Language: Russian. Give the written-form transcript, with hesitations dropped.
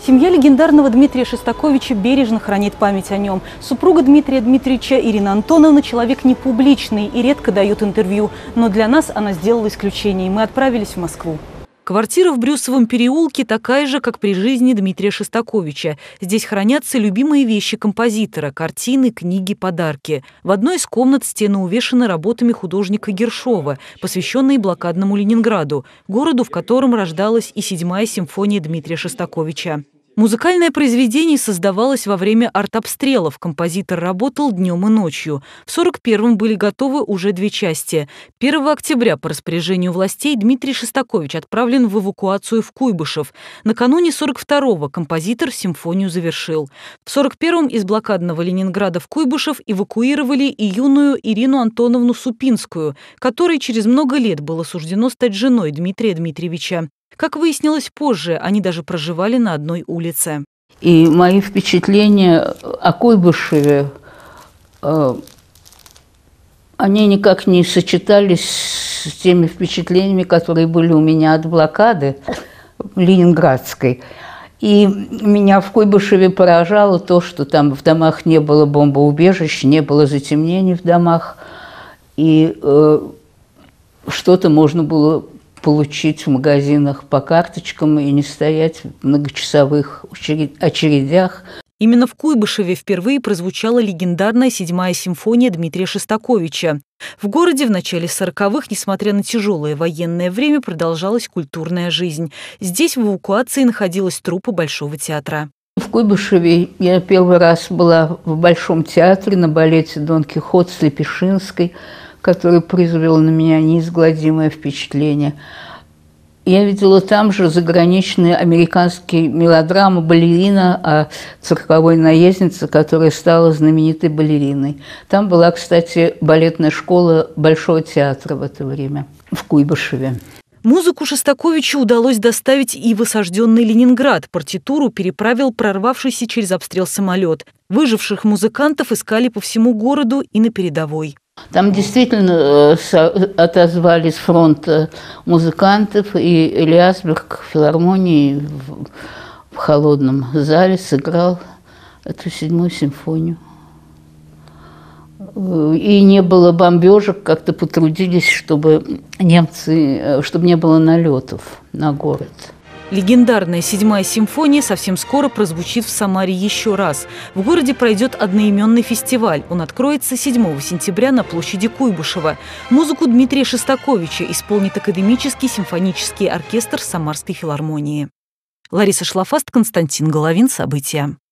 Семья легендарного Дмитрия Шостаковича бережно хранит память о нем. Супруга Дмитрия Дмитриевича Ирина Антоновна человек не публичный и редко дает интервью. Но для нас она сделала исключение, и мы отправились в Москву. Квартира в Брюсовом переулке такая же, как при жизни Дмитрия Шостаковича. Здесь хранятся любимые вещи композитора – картины, книги, подарки. В одной из комнат стены увешаны работами художника Гершова, посвященные блокадному Ленинграду, городу, в котором рождалась и 7-я симфония Дмитрия Шостаковича. Музыкальное произведение создавалось во время артобстрелов. Композитор работал днем и ночью. В 1941-м были готовы уже 2 части. 1 октября по распоряжению властей Дмитрий Шостакович отправлен в эвакуацию в Куйбышев. Накануне 1942-го композитор симфонию завершил. В 1941-м из блокадного Ленинграда в Куйбышев эвакуировали и юную Ирину Антоновну Супинскую, которой через много лет было суждено стать женой Дмитрия Дмитриевича. Как выяснилось позже, они даже проживали на одной улице. И мои впечатления о Куйбышеве, они никак не сочетались с теми впечатлениями, которые были у меня от блокады ленинградской. И меня в Куйбышеве поражало то, что там в домах не было бомбоубежищ, не было затемнений в домах, и что-то можно было получить в магазинах по карточкам и не стоять в многочасовых очередях. Именно в Куйбышеве впервые прозвучала легендарная 7-я симфония Дмитрия Шостаковича. В городе в начале 40-х, несмотря на тяжелое военное время, продолжалась культурная жизнь. Здесь в эвакуации находилась труппа Большого театра. В Куйбышеве я первый раз была в Большом театре на балете «Дон Кихот» с Лепешинской, который произвел на меня неизгладимое впечатление. Я видела там же заграничные американские мелодрамы «Балерина» о цирковой наезднице, которая стала знаменитой балериной. Там была, кстати, балетная школа Большого театра в это время, в Куйбышеве. Музыку Шостаковичу удалось доставить и в осажденный Ленинград. Партитуру переправил прорвавшийся через обстрел самолет. Выживших музыкантов искали по всему городу и на передовой. Там действительно отозвались с фронта музыкантов, и Элиасберг в филармонии в холодном зале сыграл эту 7-ю симфонию. И не было бомбежек, как-то потрудились, чтобы не было налетов на город. Легендарная 7-я симфония совсем скоро прозвучит в Самаре еще раз. В городе пройдет одноименный фестиваль. Он откроется 7 сентября на площади Куйбышева. Музыку Дмитрия Шостаковича исполнит Академический симфонический оркестр Самарской филармонии. Лариса Шлафаст, Константин Головин. События.